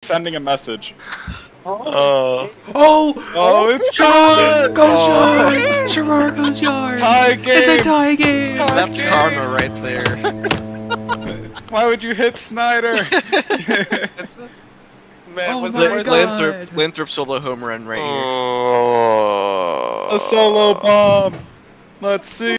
sending a message. Oh, It's Sherar gone! goes yard. Sherar goes yard. Tie game! It's a tie game. That's karma right there. Why would you hit Snyder? Man, Oh was my it worth God. it? Lanthrop solo home run right here. A solo bomb. Let's see.